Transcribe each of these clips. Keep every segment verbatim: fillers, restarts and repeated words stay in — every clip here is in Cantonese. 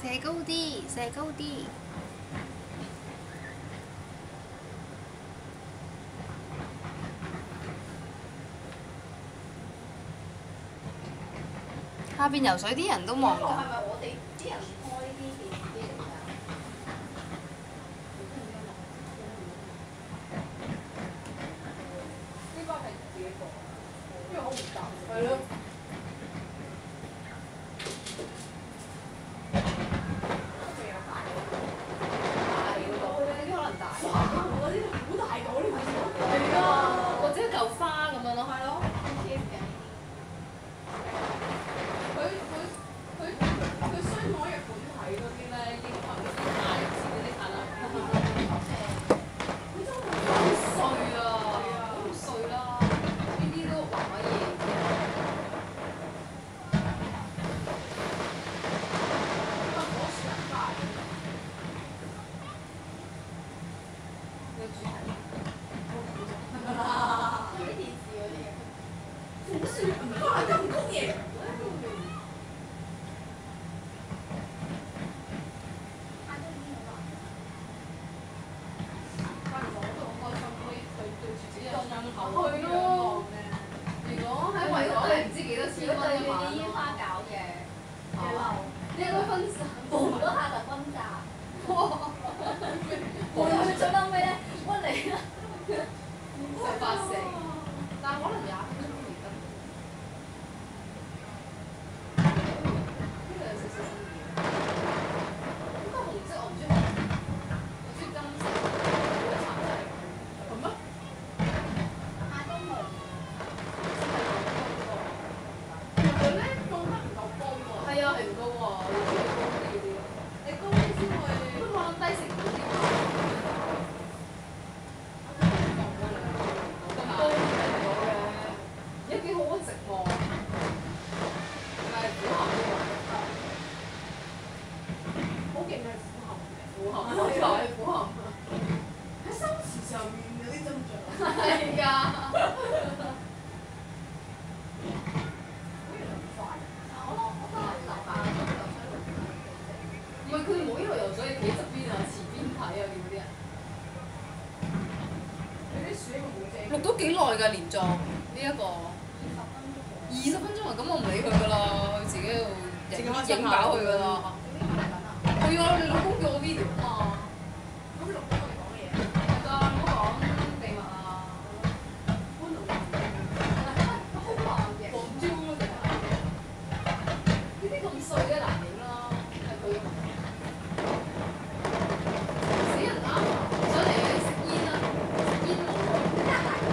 射高啲，射高啲。下邊游水啲人都望呢個係㗎。 咪我哋啲人開呢啲電視機嚟㗎？呢個係自己播，因為好唔夠。係咯。仲有大嗰個，大嗰個，呢啲可能大。哇！我呢度好大個呢個。係啊，或者一嚿花咁樣咯。係咯。佢佢佢佢衰我日本睇嗰啲咧，英文嗰啲大字嗰啲睇啦，佢真係好碎啊，好碎啦，呢啲都畫乜嘢嘅？不過我選大嘅，有主題，睇電視嗰啲嘢，好算唔係陰公嘢。去咯！如果喺維港係唔知幾多千蚊一晚咯。煙花搞嘅，嘅樓，一個分散，嘣嗰下就分炸。哇！會去最嬲尾咧，屈你啦！十八成，但係可能廿分鐘都未得。呢個有少少新意。呢個紅色我唔中意，我中意金色，好橙色。係咩？亞東紅。其實咧種得唔夠高喎。係啊，係唔高喎，你中意高啲啲。你高啲先會。不過低成本啲嘛。咁高係咗嘅，而家幾好食喎。係虎鹹啲喎。好勁係虎鹹嘅。虎鹹，就係虎鹹。喺收視上面嗰啲增長。係㗎。唔係佢哋冇一路游水，企側邊啊，前邊睇啊，見嗰啲人。你啲水個冇正。錄咗幾耐㗎連續呢一個？二十分鐘。二十分鐘啊，咁我唔理佢㗎啦，佢自己喺度影影飽佢㗎啦。係啊，你老公叫我 video 啊嘛。咁錄咗我哋講嘅嘢。係㗎，唔好講秘密啊。搬龍門。好慢嘅。黃椒咯，定係？呢啲咁碎嘅難影啦，係佢嘅問題。死人啱啊！上嚟食煙啦，食煙冇喎。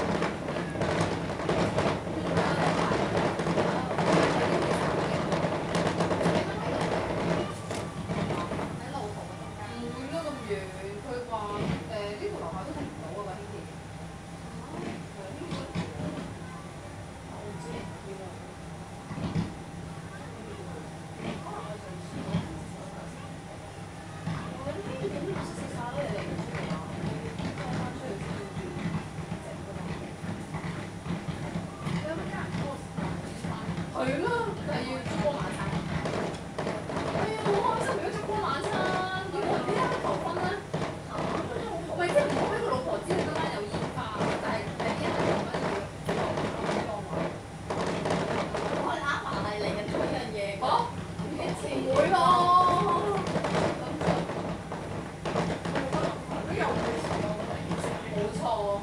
喺路途嘅中間。唔會咯，咁遠。佢話誒呢條樓下都停唔到啊，個輕鐵。嚇？係呢個？我唔知，要喎。可能我上次我唔知我頭先。我呢啲點都識晒咯，你哋唔出嚟啊？開翻出去先要轉整㗎嘛。你有冇家人幫我食飯先翻？係咯，就係要燭光晚餐。係啊，好開心！如果燭光晚餐，點會呢一刻求婚咧？嚇！唔係即係唔好俾佢老婆知佢今晚有煙花，但係誒呢一刻求婚要求光晚。我哋啱埋嚟嚟緊做呢樣嘢。嚇？唔會咯。咁就都有佢遲到嚟，冇錯。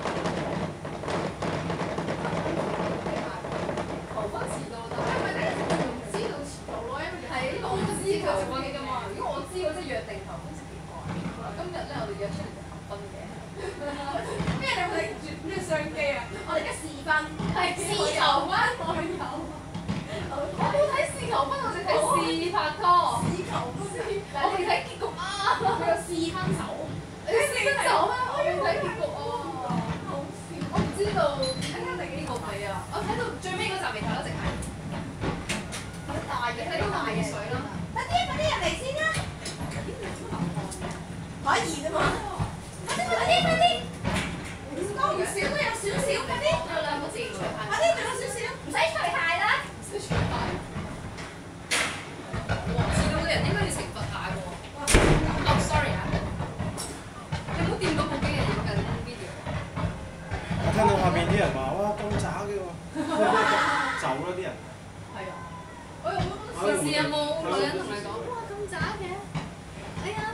求婚遲到，但係咪咧？唔知道遲到咯，因為係呢個我知求婚㗎嘛。如果我知我即係約定求婚，先奇怪。今日咧，我哋約出嚟就求婚嘅。咩？你有冇拎住咩相機啊？我哋而家試婚，係試求婚，我有。我冇睇試求婚，我哋睇試拍拖。試求婚，我哋睇結局啊！佢有試分手，你睇試分手咩？我要睇結局啊！好笑，我唔知道，睇緊第幾個睇啊？我睇到最尾嗰集未睇到，淨係好大嘅，睇到大嘅水啦。快啲，快啲入嚟先啦！可以㗎嘛？快啲，快啲，快啲！多唔少都有少少，快啲！有兩個字除鞋。快啲，仲有少少，唔使除鞋啦。唔使除鞋。黃字到嘅人應該要懲罰下喎。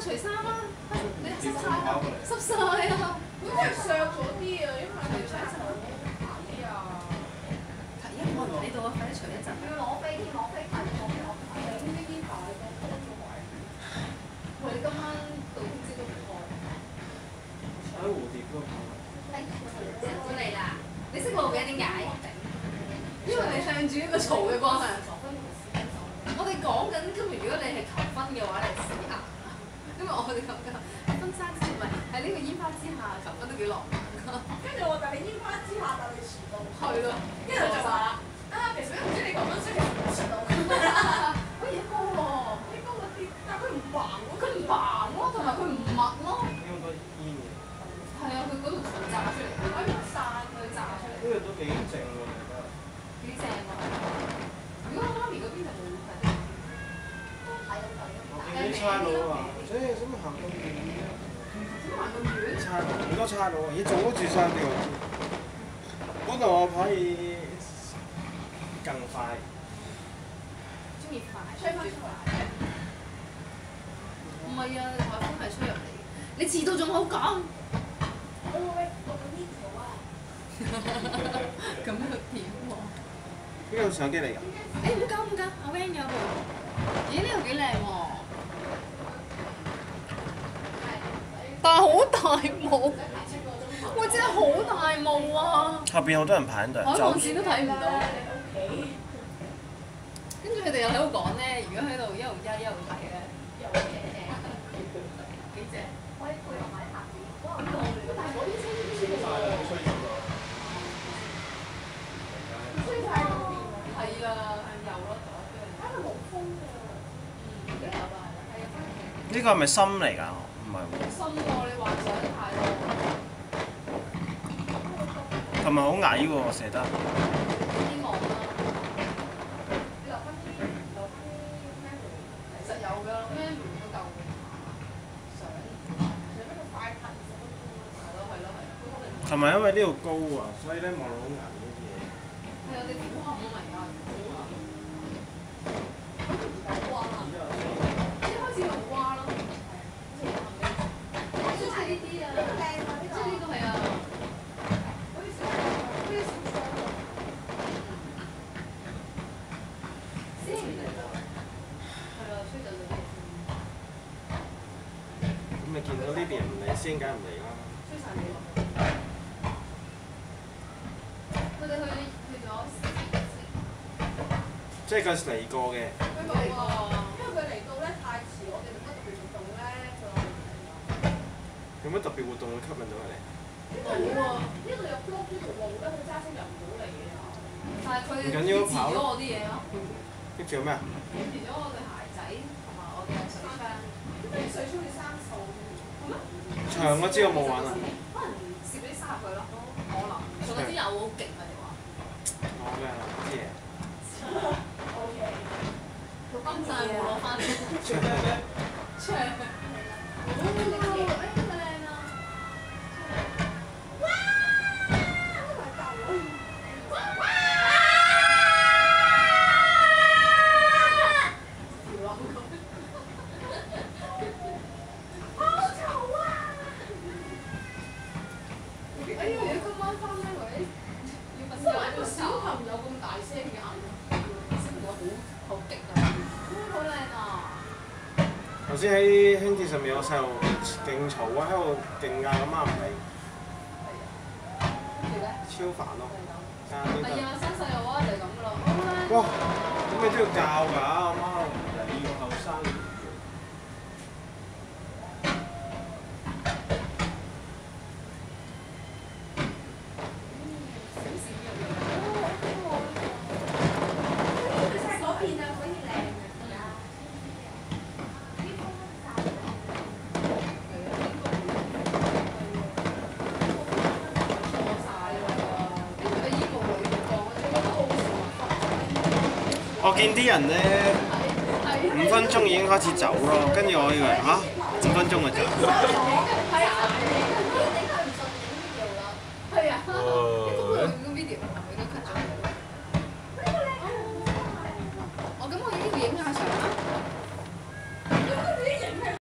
除衫啦，你濕晒啦，濕晒啊！咁係削咗啲啊，因為你想一陣好睇啊。睇一個人喺度啊，快啲除一陣。要攞飛機，攞飛睇，攞飛攞睇。呢啲煙牌都開咗位。喂，你今晚到聽朝都唔開。 喺蝴蝶嗰度。 誒，我嚟啦！你識路嘅點解？因為你向住一個嘈嘅方向。我哋講緊今日，如果你係求婚嘅話，你試下。因為我哋講緊婚紗之唔係喺呢個煙花之下求婚都幾浪漫。跟住我就喺煙花之下，但係遲到。係咯。跟住就話啦，啊，其實都唔知你求婚雖然唔遲到。好嘢高喎，啲高嗰啲，但係佢唔橫喎，佢唔橫咯，同埋佢唔密咯。 應該煙嘅。 係啊，佢嗰度嘈炸出嚟，可以散佢炸出嚟。 呢個都幾正喎，我覺得。 幾正喎！如果我媽咪嗰邊就冇睇，都睇到睇到。 我見啲差佬話，誒，使乜行咁遠啫？ 點行咁遠？ 差佬好多差佬啊！你做咗住山嘅我知。嗰度我可以更快。 中意快，吹翻出嚟。唔係啊，颱風係吹入嚟。你遲到仲好講。我喂，我咁呢條啊。咁又點喎？ 呢個相機嚟㗎？ 誒唔夠唔夠，我 van 咗部。咦？呢個幾靚喎！但係好大霧。喂，真係好大霧啊！ 後邊好多人排緊隊。 海岸線都睇唔到。跟住佢哋又喺度講咧，如果喺度一路一一路睇咧，又正幾正。可以配合埋下邊。哇！咁浪嚟㗎，但係嗰邊車都吹到喎。吹太過電喎。係啊，有咯，因為冇風㗎。嗯，而家有啦，係啊，翻嚟。 呢個係咪心嚟㗎？唔係喎。 心喎，你幻想太多。 同埋好矮喎，射得。 希望啦。你留翻啲，留翻啲 memory。其實有㗎，memory 都夠嘅。相，有咩咁快拍？係咯係咯係。 同埋因為呢度高啊，所以咧望到好矮啲嘢。 係我哋估下冇嚟㗎，估下。咁而家蛙啦，一開始用蛙咯，係啊，好似係呢啲啊，呢個靚啊，即係呢個係啊，好似小好似小雙喎。先嚟到，係啊，吹走咗啲。 咁咪見到呢邊人唔嚟先，梗係唔嚟啦。 吹曬你落去。佢哋去去咗四次。 即係佢嚟過嘅。 佢冇啊，因為佢嚟到咧太遲，我哋冇乜特別活動咧，就有乜特別活動會吸引到佢哋？ 冇啊，呢度有 block 呢條路咧，佢揸車入唔到嚟嘅。但係佢唔緊要遲咗我啲嘢咯， 跟住有咩啊？ 遲咗我對鞋仔同埋我嘅水槍。咁你水槍要生鏽係咩？ 長我知我冇玩啊。 可能攝啲沙入去咯，可能。仲有啲油好勁啊！你話。 我嘅啲嘢。 O K。錄金曬冇攞翻嚟。槍。哦，誒咁靚啊！哇！好大嚿喎！哇哇！調落咁。好嘈啊！哎呀！你今晚翻咩位？要瞓覺。一個小朋友咁大聲嘅眼，小朋友好好激啊！哇！好靚啊！ 頭先喺輕鐵上面有細路勁嘈啊，喺度勁嗌，咁啱唔理。 跟住咧？ 超煩咯。 係啊，生細路啊就係咁噶啦。 哇！咁你都要教㗎，阿媽你個後生。我見啲人咧五分鐘已經開始走咯，跟住我以為嚇五分鐘就走。 係啊，係啊。